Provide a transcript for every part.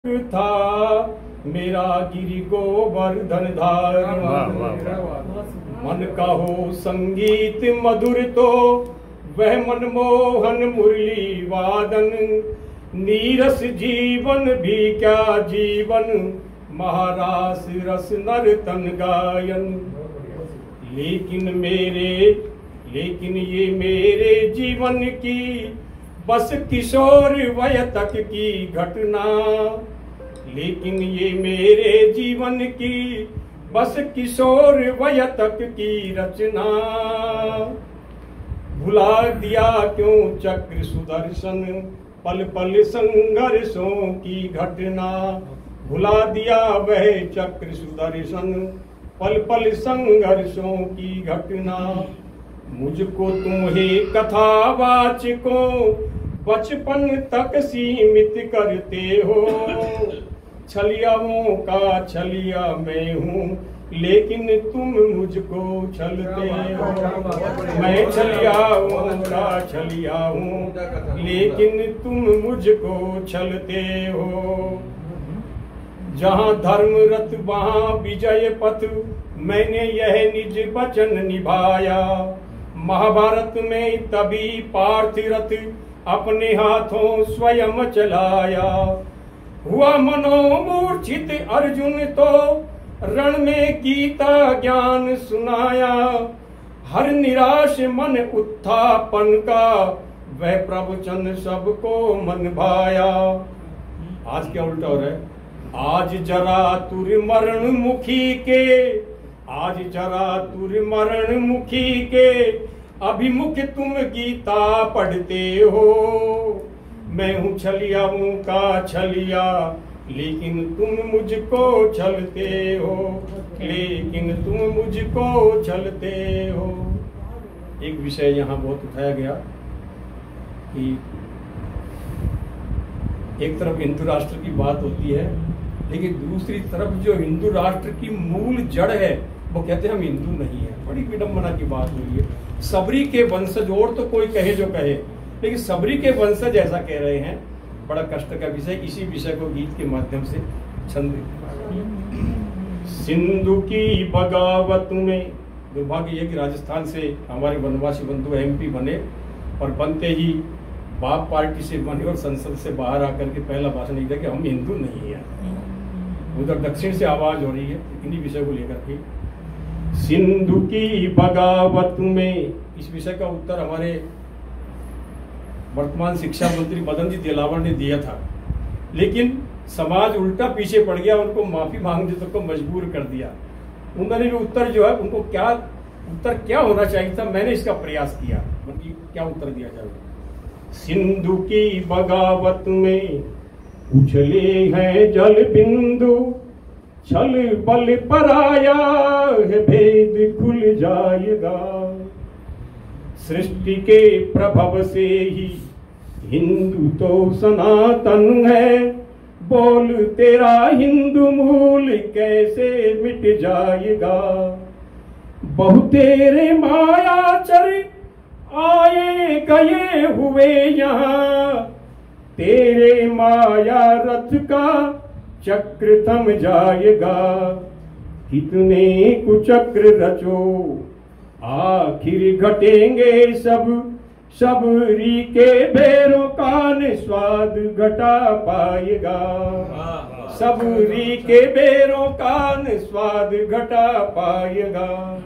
था मेरा गिरि गोवर्धन धारी। मन का हो संगीत मधुर तो वह मनमोहन मुरली वादन। नीरस जीवन भी क्या जीवन, महारास रस नर्तन गायन। लेकिन ये मेरे जीवन की बस किशोर वय तक की घटना। लेकिन ये मेरे जीवन की बस किशोर वय तक की रचना। भुला दिया क्यों चक्र सुदर्शन, पल पल संघर्षों की घटना। भुला दिया वह चक्र सुदर्शन, पल पल संघर्षों की घटना। मुझको तुम्हें कथावाचकों बचपन तक सीमित करते हो। छलियाओं का छलिया मैं हूँ, लेकिन तुम मुझको छलते हो। मैं छलियाओं का छलिया हूँ, लेकिन तुम मुझको छलते हो। जहाँ धर्म रथ वहाँ विजय पथ, मैंने यह निज वचन निभाया। महाभारत में तभी पार्थिरथ अपने हाथों स्वयं चलाया। हुआ मनोमूर्छित अर्जुन तो रण में गीता ज्ञान सुनाया। हर निराश मन उत्थापन का वह प्रवचन सबको मन भाया। आज क्या उल्टा हो रहा है? आज जरा तुर मरण मुखी के, आज जरा तुर मरण मुखी के अभिमुख तुम गीता पढ़ते हो। मैं हूँ छलियाओं का छलिया, लेकिन तुम मुझको छलते हो। लेकिन तुम मुझको छलते हो। एक विषय यहाँ बहुत उठाया गया कि एक तरफ हिंदू राष्ट्र की बात होती है, लेकिन दूसरी तरफ जो हिंदू राष्ट्र की मूल जड़ है वो कहते हैं हम हिंदू नहीं है। बड़ी विडंबना की बात हुई है। सबरी के वंशज, और तो कोई कहे जो कहे, लेकिन सबरी के वंशज ऐसा कह रहे हैं। बड़ा कष्ट का विषय। इसी विषय को गीत के माध्यम से छंद। सिंधु की बगावत में, दुर्भाग्य यह कि राजस्थान से हमारे वनवासी बंधु एमपी बने और बनते ही बाप पार्टी से बने और संसद से बाहर आकर के पहला भाषण ये था कि हम हिंदू नहीं है। उधर दक्षिण से आवाज हो रही है इन्हीं विषय को लेकर के। सिंधु की बगावत में, इस विषय का उत्तर हमारे वर्तमान शिक्षा मंत्री मदन जी दिलावर ने दिया था, लेकिन समाज उल्टा पीछे पड़ गया, उनको माफी मांगने तक को मजबूर कर दिया। उन्होंने भी उत्तर जो है उनको क्या होना चाहिए था, मैंने इसका प्रयास किया उनकी क्या उत्तर दिया जाए। सिंधु की बगावत में उछले हैं जल बिंदु, छल बल पर आया है भेद खुल जाएगा। सृष्टि के प्रभव से ही हिंदू तो सनातन है। बोल तेरा हिंदू मूल कैसे मिट जाएगा। बहुतेरे मायाचर आए गए हुए यहाँ, तेरे माया रथ का चक्र थम जाएगा। कितने कुचक्र रचो आखिर घटेंगे सब, सबरी के बेरों का स्वाद घटा पाएगा। सबरी के बेरों का स्वाद घटा पाएगा।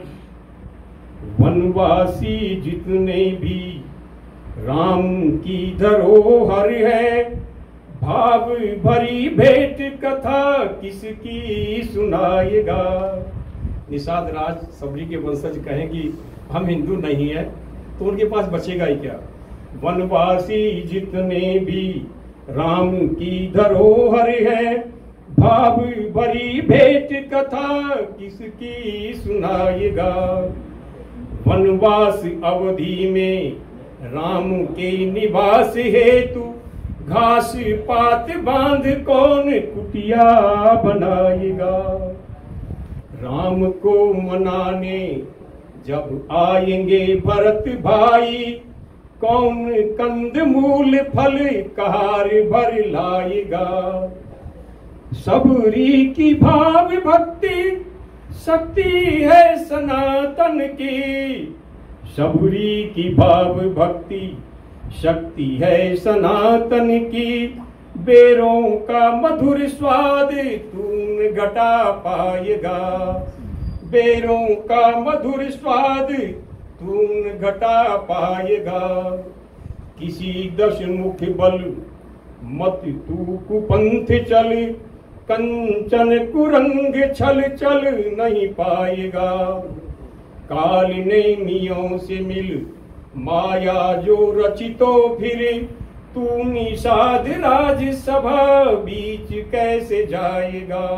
वनवासी जितने भी राम की धरोहर है, भाव भरी भेंट कथा किसकी सुनाएगा। निषाद राज सबरी के वंशज कहें कि हम हिंदू नहीं है, तो उनके पास बचेगा ही क्या। वनवासी जितने भी राम की धरोहर है, भाव भरी भेंट कथा किसकी सुनाएगा। वनवास अवधि में राम के निवास हेतु, घास पात बांध कौन कुटिया बनाएगा। राम को मनाने जब आएंगे भरत भाई, कौन कंद मूल फल कहार भर लाएगा। सबरी की भाव भक्ति शक्ति है सनातन की। सबरी की भाव भक्ति शक्ति है सनातन की। बेरों का मधुर स्वाद तूने घटा पाएगा। बेरों का मधुर स्वाद तूने घटा पाएगा। किसी दशमुख बल मत तू कुपंथ चल। कंचन कुरंग छल चल नहीं पाएगा। काल ने नियों से मिल माया जो रचितो फिर। तू निषाद राजसभा बीच कैसे जाएगा।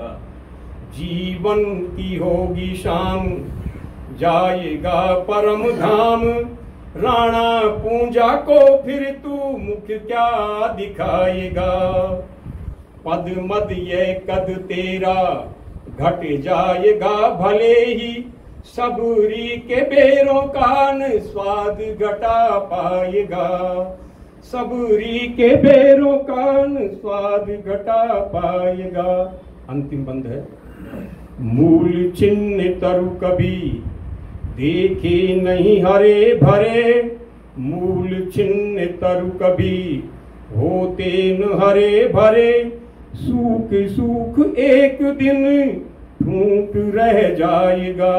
जीवन की होगी शाम जाएगा परम धाम। राणा पूंजा को फिर तू मुख क्या दिखाएगा। पद मद ये कद तेरा घट जाएगा भले ही। सबरी के बेरों कान स्वाद घटा पाएगा। सबरी के बेरों कान स्वाद घटा पाएगा। अंतिम बंद है। मूल चिन्ह तरु कभी देखे नहीं हरे भरे। मूल चिन्ह तरु कभी होते न हरे भरे। सूख सूख एक दिन फूट रह जाएगा।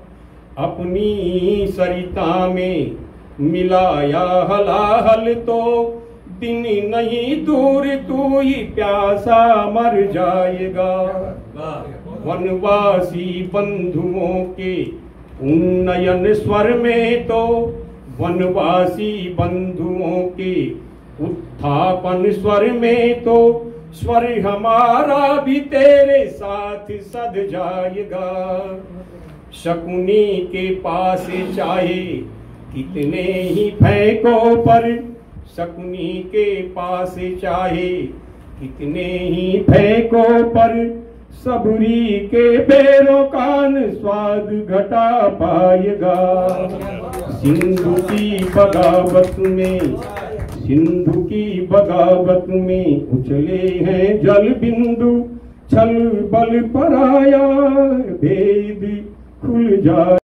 अपनी सरिता में मिलाया हलाहल तो दिन नहीं दूर तू ही प्यासा मर जाएगा। वनवासी बंधुओं के उन्नयन स्वर में तो वनवासी बंधुओं के उत्थापन स्वर में तो स्वर हमारा भी तेरे साथ सद जाएगा। शकुनी के पास चाहे कितने ही फेंको पर। शकुनी के पास चाहे कितने ही फेंको पर। सबरी के बेरों कान स्वाद घटा पाएगा। सिंधु की बगावत में सिंधु की बगावत में उछले हैं जल बिंदु। छल बल पर आया भेद खुल जाए।